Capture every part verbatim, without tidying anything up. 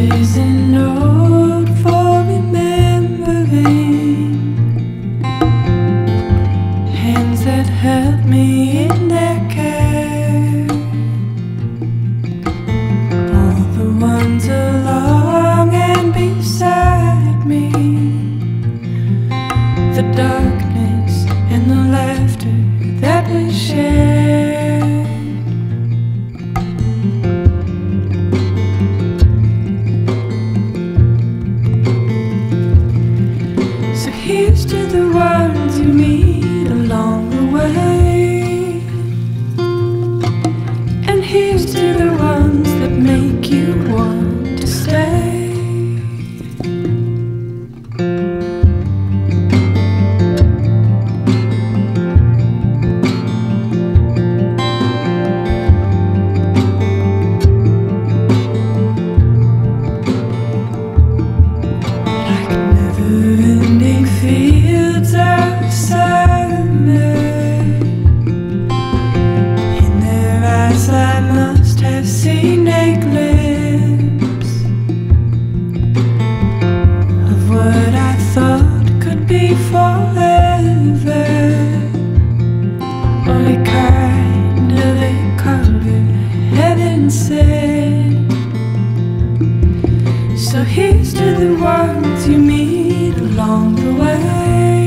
is a note for remembering, hands that held me in their care, all the ones along and beside me, the darkness and the laughter that we shared. So here's to the ones you meet along the way, and here's to the ones that make you want to stay. Fields of summer, in their eyes I must have seen a glimpse of what I thought could be forever, only kind of a color heaven sent. So here's to the ones you meet along the way,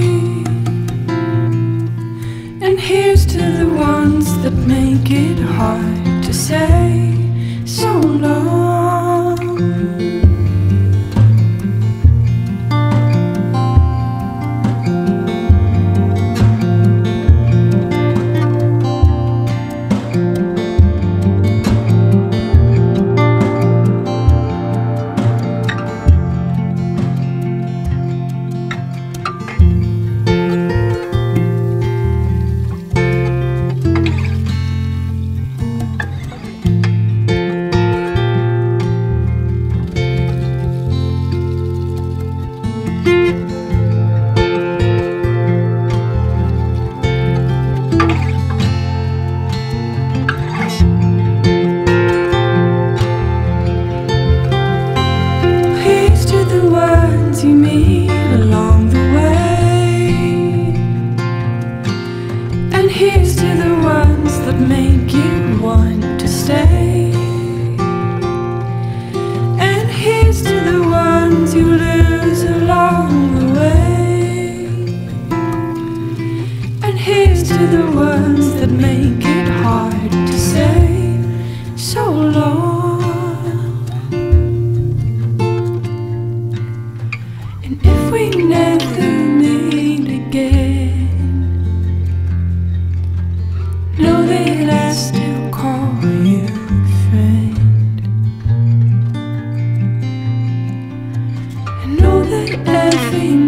and here's to the ones that make it hard to say so long. You meet along the way, and here's to the ones that make you want to stay, and here's to the ones you lose along the way, and here's to the ones that make it hard to say so long. And if we never meet again, know that I still call you friend, and know that every